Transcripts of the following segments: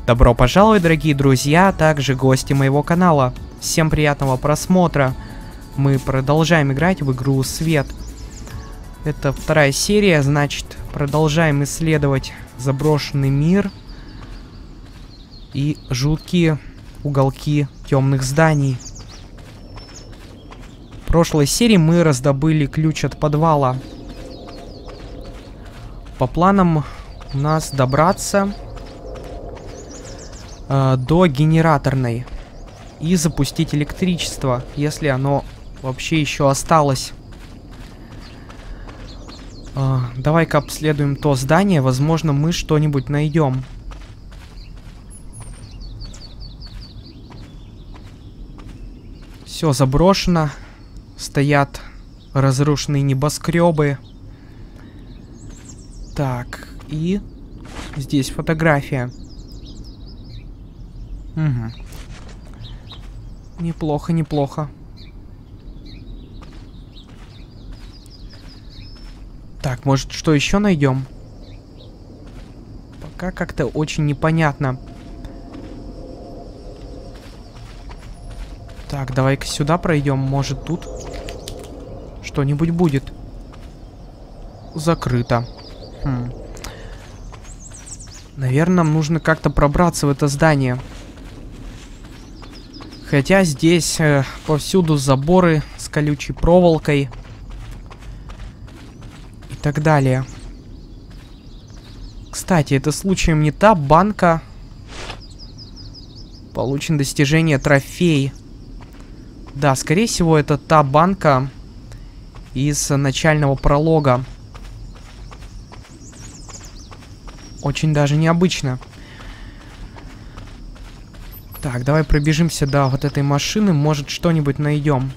Добро пожаловать, дорогие друзья, а также гости моего канала. Всем приятного просмотра. Мы продолжаем играть в игру Свет. Это вторая серия, значит, продолжаем исследовать заброшенный мир и жуткие уголки темных зданий. В прошлой серии мы раздобыли ключ от подвала. По планам у нас добраться до генераторной и запустить электричество, если оно вообще еще осталось. Давай-ка обследуем то здание, возможно, мы что-нибудь найдем. Все заброшено, стоят разрушенные небоскребы. Так, и здесь фотография. Угу. Неплохо, неплохо. Так, может, что еще найдем? Пока как-то очень непонятно. Так, давай-ка сюда пройдем. Может, тут что-нибудь будет. Закрыто. Наверное, нам нужно как-то пробраться в это здание. Хотя здесь повсюду заборы с колючей проволокой и так далее. Кстати, это случаем не та банка. Получен достижение трофей. Да, скорее всего, это та банка из начального пролога. Очень даже необычно. Так, давай пробежимся до вот этой машины. Может, что-нибудь найдем.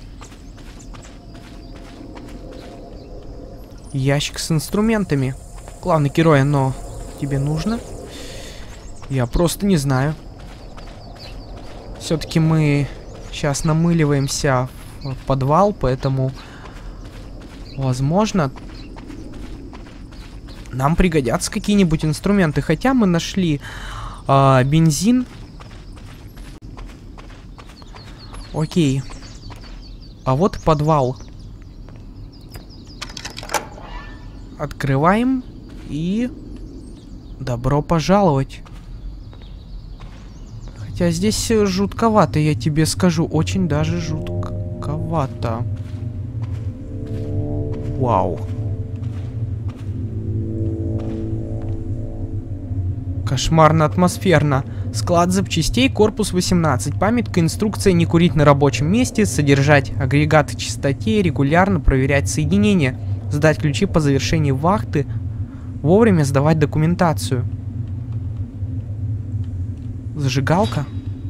Ящик с инструментами. Главный герой, но тебе нужно? Я просто не знаю. Все-таки мы сейчас намыливаемся в подвал, поэтому, возможно, нам пригодятся какие-нибудь инструменты. Хотя мы нашли бензин. Окей. А вот подвал. Открываем. И добро пожаловать. Хотя здесь жутковато, я тебе скажу. Очень даже жутковато. Вау. Кошмарно атмосферно. Склад запчастей, корпус 18. Памятка, инструкция: не курить на рабочем месте, содержать агрегат в чистоте, регулярно проверять соединения, сдать ключи по завершении вахты, вовремя сдавать документацию. Зажигалка.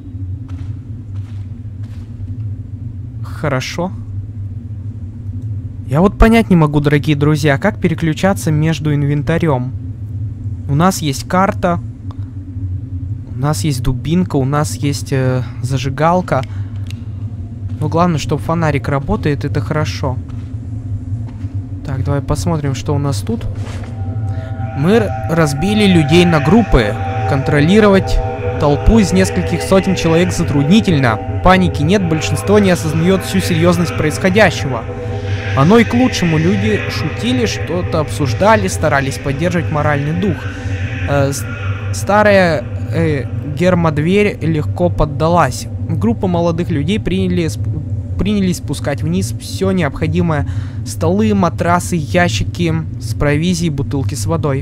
Хорошо. Я вот понять не могу, дорогие друзья, как переключаться между инвентарем. У нас есть карта. У нас есть дубинка, у нас есть зажигалка. Но главное, чтобы фонарик работает, это хорошо. Так, давай посмотрим, что у нас тут. Мы разбили людей на группы. Контролировать толпу из нескольких сотен человек затруднительно. Паники нет, большинство не осознает всю серьезность происходящего. Оно и к лучшему. Люди шутили, что-то обсуждали, старались поддерживать моральный дух. Старая гермодверь легко поддалась. Группа молодых людей принялись спускать вниз все необходимое. Столы, матрасы, ящики с провизией, бутылки с водой.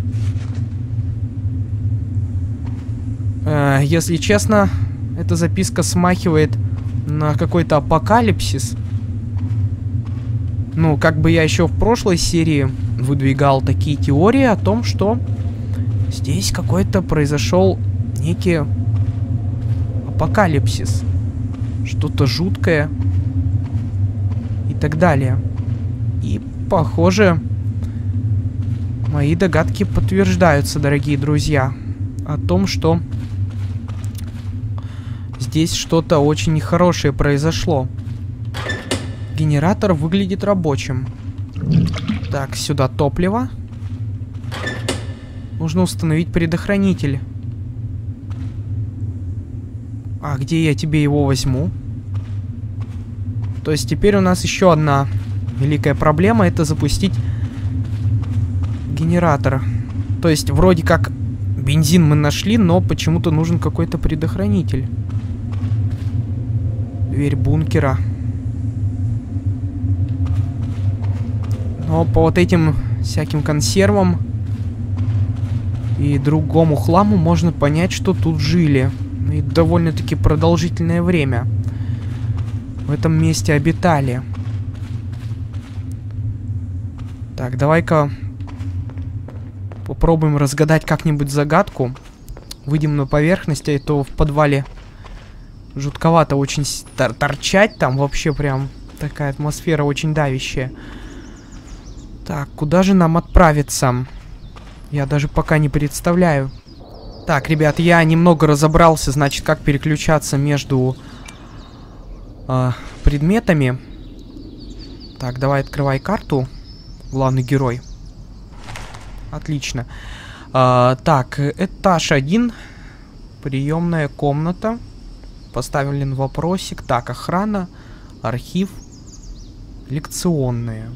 Если честно, эта записка смахивает на какой-то апокалипсис. Ну, как бы я еще в прошлой серии выдвигал такие теории о том, что здесь какой-то произошел некий апокалипсис. Что-то жуткое. И так далее. И, похоже, мои догадки подтверждаются, дорогие друзья. О том, что здесь что-то очень нехорошее произошло. Генератор выглядит рабочим. Так, сюда топливо. Нужно установить предохранитель. А где я тебе его возьму? То есть теперь у нас еще одна великая проблема — это запустить генератор. То есть вроде как бензин мы нашли, но почему-то нужен какой-то предохранитель. Дверь бункера. Но по вот этим всяким консервам и другому хламу можно понять, что тут жили. И довольно-таки продолжительное время в этом месте обитали. Так, давай-ка попробуем разгадать как-нибудь загадку. Выйдем на поверхность, а то в подвале жутковато очень торчать. Там вообще прям такая атмосфера очень давящая. Так, куда же нам отправиться? Я даже пока не представляю. Так, ребят, я немного разобрался, значит, как переключаться между предметами. Так, давай открывай карту. Главный герой. Отлично. Так, этаж 1. Приемная комната. Поставлен вопросик. Так, охрана, архив, лекционные.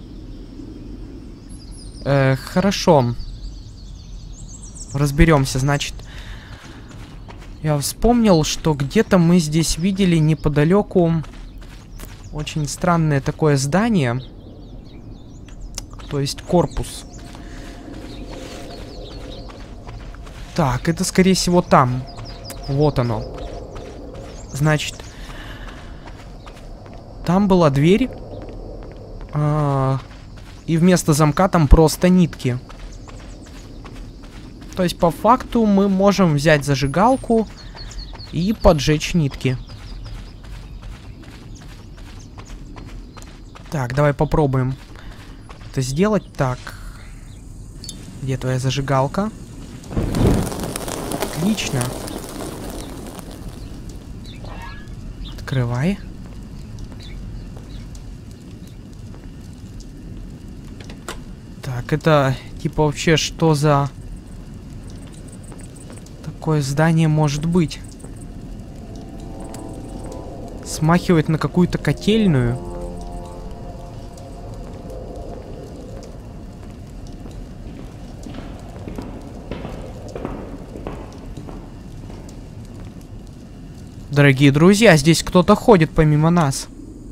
Хорошо. Разберемся, значит. Я вспомнил, что где-то мы здесь видели неподалеку очень странное такое здание. То есть корпус. Так, это скорее всего там. Вот оно. Значит, там была дверь. И вместо замка там просто нитки. То есть, по факту, мы можем взять зажигалку и поджечь нитки. Так, давай попробуем это сделать. Так. Где твоя зажигалка? Отлично. Открывай. Так, это типа вообще что за такое здание может быть? Смахивает на какую-то котельную. Дорогие друзья, здесь кто-то ходит помимо нас.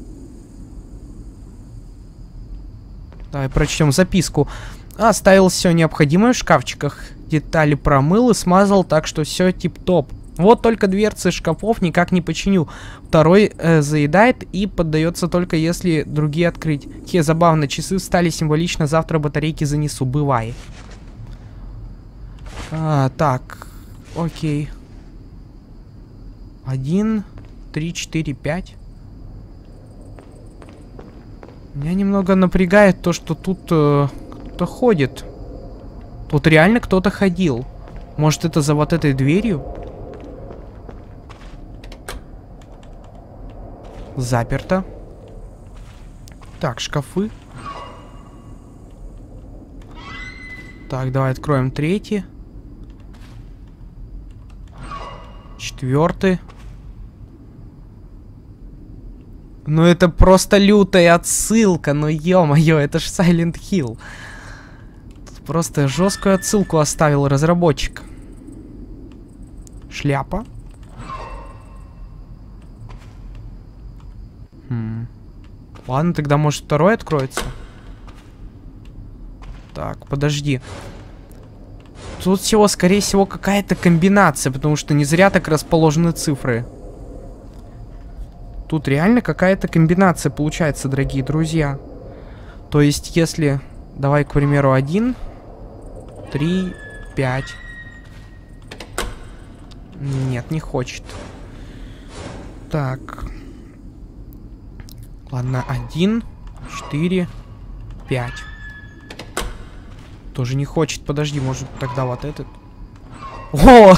Давай прочтем записку. Оставил все необходимое в шкафчиках. Детали промыл и смазал, так что все тип-топ. Вот только дверцы шкафов никак не починю. Второй заедает и поддается только если другие открыть. Те забавно, часы встали символично, завтра батарейки занесу. Бывай. Так, окей. 1, 3, 4, 5. Меня немного напрягает то, что тут кто-то ходит. Тут реально кто-то ходил. Может, это за вот этой дверью? Заперто. Так, шкафы. Так, давай откроем 3. 4. Ну это просто лютая отсылка, ну ё-моё, это ж Silent Hill. Тут просто жесткую отсылку оставил разработчик. Шляпа. Ладно, тогда может второй откроется. Так, подожди. Тут всего, скорее всего, какая-то комбинация, потому что не зря так расположены цифры. Тут реально какая-то комбинация получается, дорогие друзья. То есть, если... Давай, к примеру, 1, 3, 5. Нет, не хочет. Так. Ладно, 1, 4, 5. Тоже не хочет. Подожди, может тогда вот этот. О!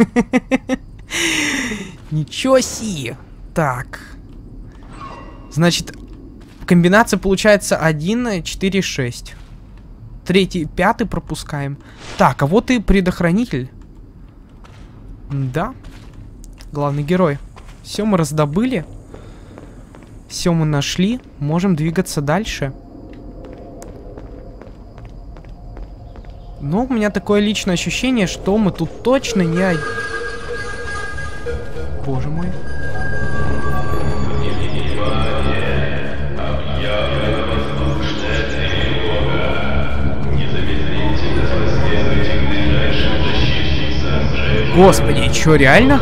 Ничего себе! Так. Значит, комбинация получается 1, 4, 6. 3, 5 пропускаем. Так, а вот и предохранитель. Да. Главный герой. Все мы раздобыли. Все мы нашли. Можем двигаться дальше. Но у меня такое личное ощущение, что мы тут точно не... Боже мой. Господи, чё, реально?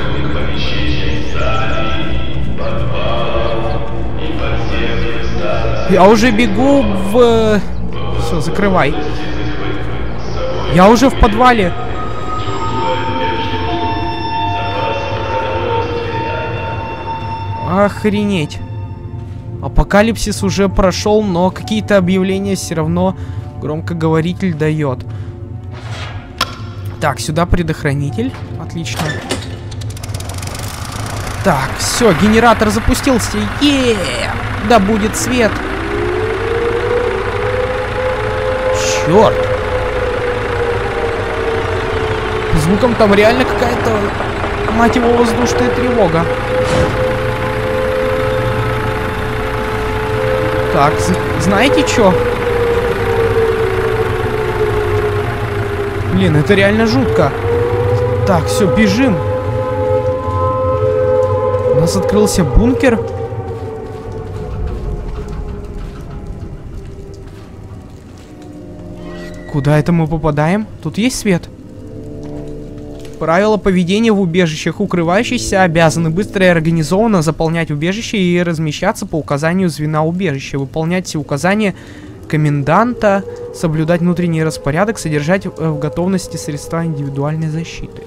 Я уже бегу в... Все, закрывай. Я уже в подвале. Охренеть. Апокалипсис уже прошел, но какие-то объявления все равно громкоговоритель дает. Так, сюда предохранитель. Отлично. Так, все, генератор запустился. Да будет свет. Черт. По звукам там реально какая-то, мать его, воздушная тревога. Так, знаете что? Блин, это реально жутко. Так, все, бежим. У нас открылся бункер. Куда это мы попадаем? Тут есть свет? Правила поведения в убежищах. Укрывающиеся обязаны быстро и организованно заполнять убежище и размещаться по указанию звена убежища. Выполнять все указания коменданта, соблюдать внутренний распорядок, содержать в готовности средства индивидуальной защиты.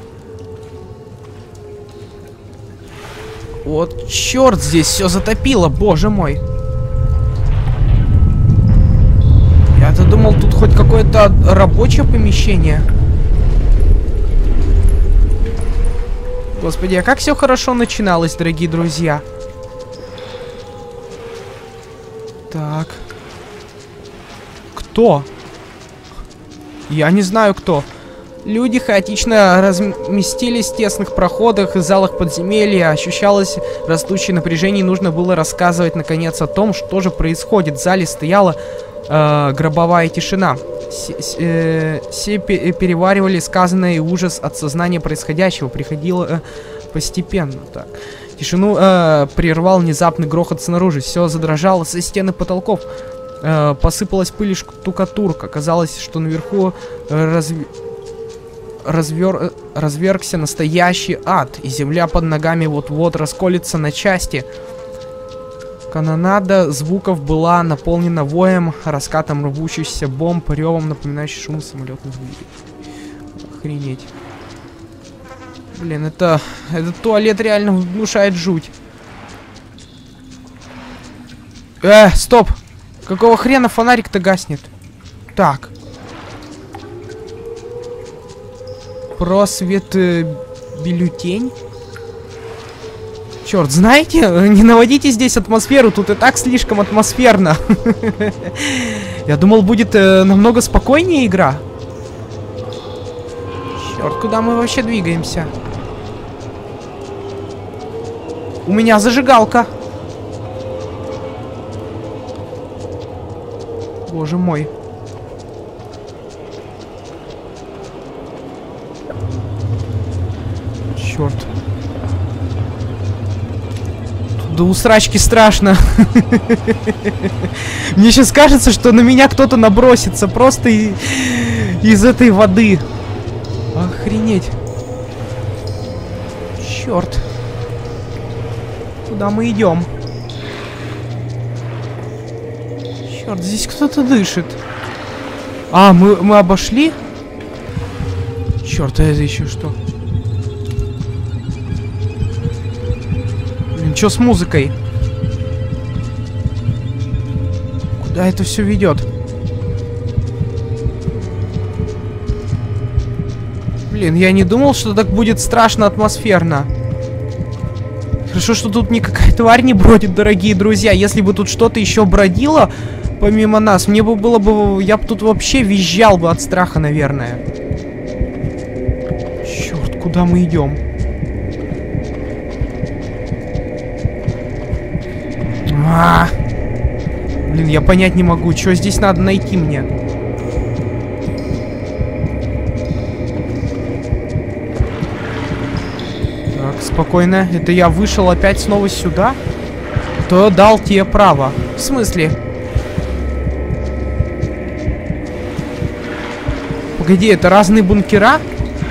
Вот черт, здесь все затопило, боже мой. Я-то думал, тут хоть какое-то рабочее помещение. Господи, а как все хорошо начиналось, дорогие друзья. Так. Кто? Я не знаю, кто. Люди хаотично разместились в тесных проходах и залах подземелья. Ощущалось растущее напряжение, и нужно было рассказывать, наконец, о том, что же происходит. В зале стояла гробовая тишина. Все переваривали сказанное, и ужас от сознания происходящего приходило постепенно. Так. Тишину прервал внезапный грохот снаружи. Все задрожало со стен и потолков. Посыпалась пыль и штукатурка. Казалось, что наверху развергся настоящий ад, и земля под ногами вот-вот расколется на части. Канонада звуков была наполнена воем, раскатом рвущихся бомб, ревом, напоминающим шум самолетных двигателей. Охренеть. Блин, этот туалет реально внушает жуть. Стоп! Какого хрена фонарик-то гаснет? Так. Просвет бюллетень. Черт, знаете, не наводите здесь атмосферу, тут и так слишком атмосферно. Я думал, будет намного спокойнее игра. Черт, куда мы вообще двигаемся? У меня зажигалка. Боже мой. Черт. Да у срачки страшно. Мне сейчас кажется, что на меня кто-то набросится просто из этой воды. Охренеть. Черт. Куда мы идем? Черт, здесь кто-то дышит. А, мы обошли? Черт, а это еще что? Блин, что с музыкой? Куда это все ведет? Блин, я не думал, что так будет страшно атмосферно. Хорошо, что тут никакая тварь не бродит, дорогие друзья. Если бы тут что-то еще бродило помимо нас, мне бы было бы... Я бы тут вообще визжал бы от страха, наверное. Черт, куда мы идем? Блин, я понять не могу, что здесь надо найти мне. Так, спокойно. Это я вышел опять снова сюда? Кто дал тебе право? В смысле? Погоди, это разные бункера?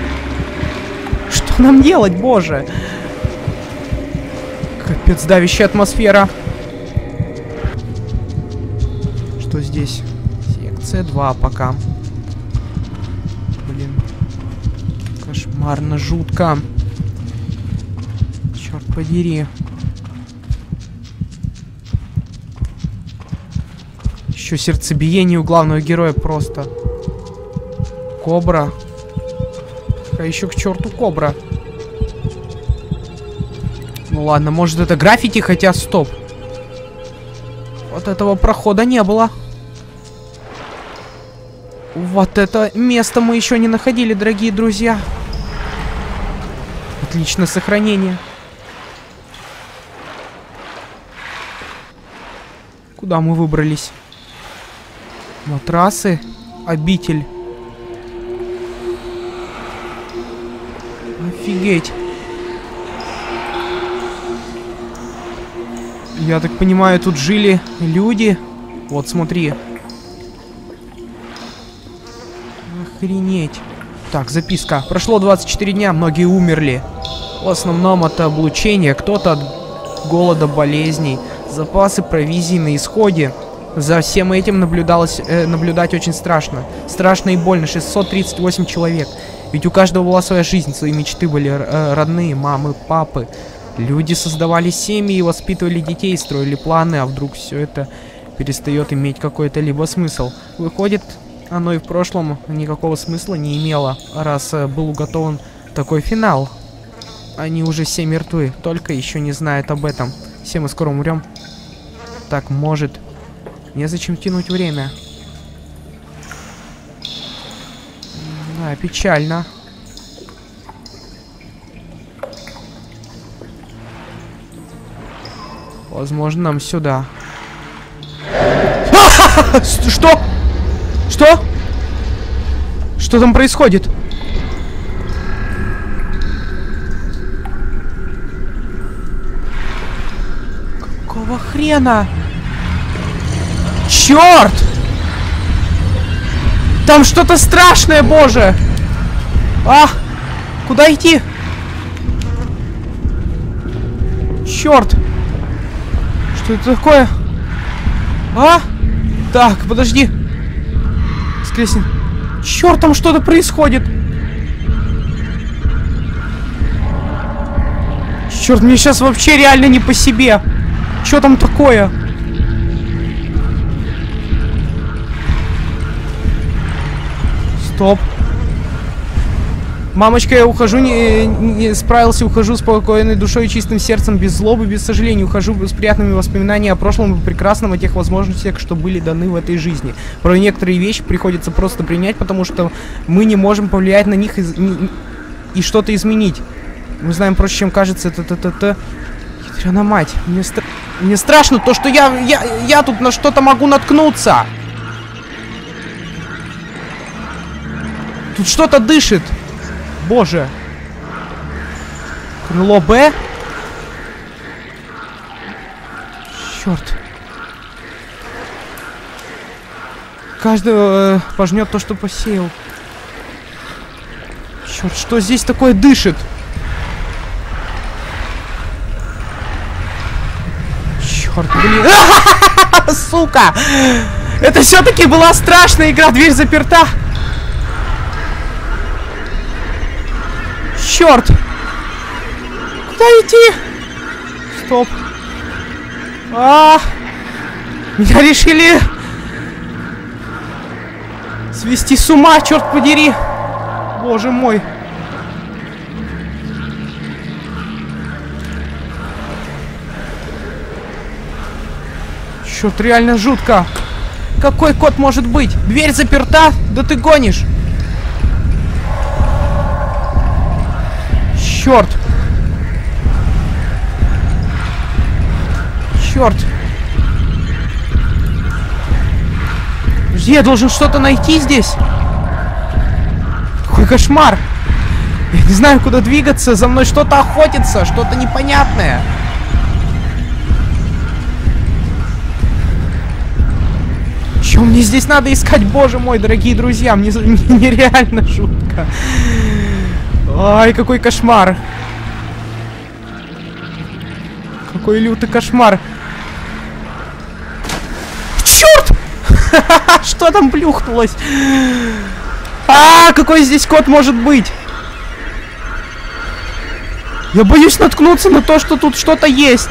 Что нам делать, боже? Капец, давящая атмосфера. Что здесь? Секция 2 пока. Блин. Кошмарно, жутко. Черт подери. Еще сердцебиение у главного героя просто. Кобра. А еще к черту кобра. Ну ладно, может это граффити, хотя стоп. Вот этого прохода не было. Вот это место мы еще не находили, дорогие друзья. Отличное сохранение. Куда мы выбрались? Матрасы. Обитель. Офигеть. Я так понимаю, тут жили люди. Вот, смотри. Охренеть. Так, записка. Прошло 24 дня, многие умерли. В основном от облучения, кто-то от голода, болезней. Запасы провизии на исходе. За всем этим наблюдать очень страшно. Страшно и больно. 638 человек. Ведь у каждого была своя жизнь, свои мечты были родные, мамы, папы. Люди создавали семьи и воспитывали детей, строили планы, а вдруг все это перестает иметь какой-то либо смысл. Выходит, оно и в прошлом никакого смысла не имело, раз был уготован такой финал. Они уже все мертвы, только еще не знают об этом. Все мы скоро умрем. Так, может, незачем тянуть время. Да, печально. Возможно, нам сюда. Что? Что? Что там происходит? Какого хрена? Черт! Там что-то страшное, боже! А! Куда идти? Черт! Что это такое? А? Так, подожди. Скрестен. Черт, там что-то происходит. Черт, мне сейчас вообще реально не по себе. Что там такое? Стоп. Мамочка, я ухожу, не справился, ухожу спокойной душой и чистым сердцем, без злобы, без сожалений. Ухожу с приятными воспоминаниями о прошлом и прекрасном, о тех возможностях, что были даны в этой жизни. Порой некоторые вещи приходится просто принять, потому что мы не можем повлиять на них и что-то изменить. Мы знаем проще, чем кажется. Ядрёна мать. Мне страшно то, что я тут на что-то могу наткнуться. Тут что-то дышит. Боже. Крыло Б. Черт. Каждый пожнет то, что посеял. Черт, что здесь такое дышит? Черт, блин. Сука! Это все-таки была страшная игра. Дверь заперта. Черт! Куда идти? Стоп. Меня решили свести с ума, черт подери. Боже мой. Черт, реально жутко. Какой код может быть? Дверь заперта? Да ты гонишь. Черт! Черт! Подожди, я должен что-то найти здесь. Какой кошмар. Я не знаю, куда двигаться. За мной что-то охотится, что-то непонятное. Что мне здесь надо искать, боже мой, дорогие друзья? Мне нереально жутко. Ай, какой кошмар. Какой лютый кошмар. Черт! Что там плюхнулось? Какой здесь кот может быть? Я боюсь наткнуться на то, что тут что-то есть.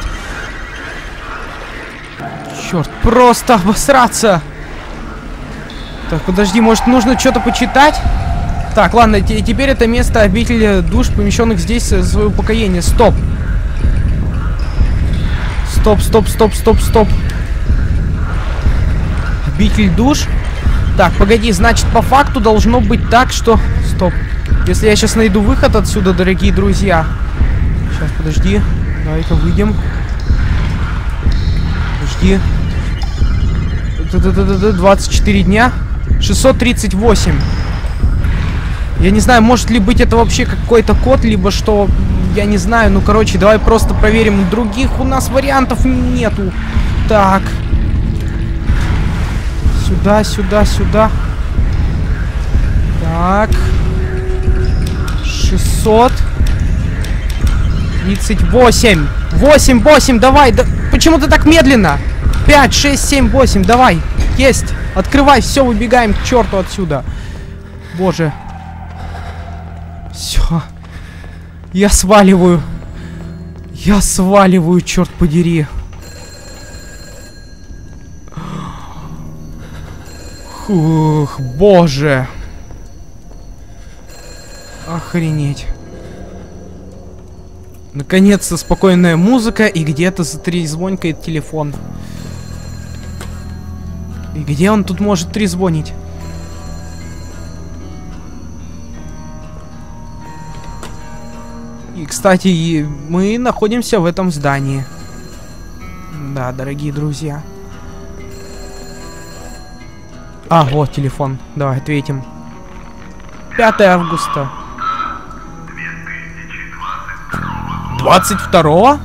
Черт, просто обосраться. Так, подожди, может нужно что-то почитать? Так, ладно, теперь это место обители душ, помещенных здесь за упокоение. Стоп. Стоп. Обитель душ. Так, погоди, значит, по факту должно быть так, что... Стоп. Если я сейчас найду выход отсюда, дорогие друзья. Сейчас, подожди. Давай-ка выйдем. Подожди. 24 дня. 638. Я не знаю, может ли быть это вообще какой-то код, либо что... Я не знаю, ну, короче, давай просто проверим. Других у нас вариантов нету. Так. Сюда. Так. 638. 8, давай. Да, почему ты так медленно? 5, 6, 7, 8, давай. Есть. Открывай, все, выбегаем к черту отсюда. Боже. Все. Я сваливаю, черт подери. Фух, боже. Охренеть. Наконец-то спокойная музыка, и где-то затрезвонькает телефон. И где он тут может трезвонить? И, кстати, мы находимся в этом здании. Да, дорогие друзья. Вот телефон. Давай ответим. 5 августа. 22-го?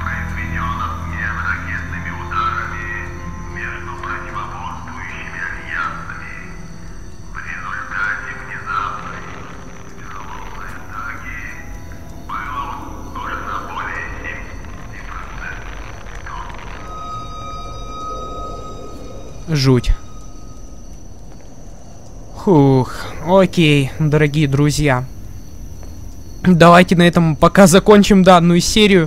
Жуть. Фух, окей, дорогие друзья. Давайте на этом пока закончим данную серию.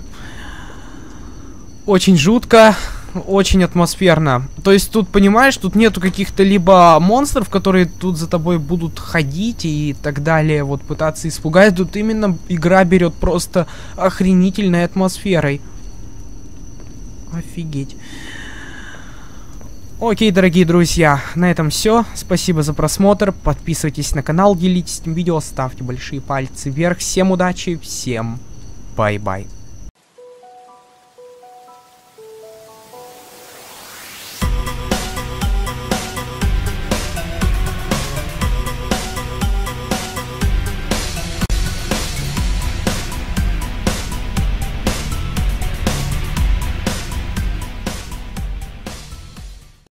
Очень жутко, очень атмосферно. То есть тут, понимаешь, тут нету каких-то либо монстров, которые тут за тобой будут ходить и так далее, вот пытаться испугать. Тут именно игра берет просто охренительной атмосферой. Офигеть. Окей, дорогие друзья, на этом все. Спасибо за просмотр. Подписывайтесь на канал, делитесь этим видео, ставьте большие пальцы вверх. Всем удачи, всем бай-бай.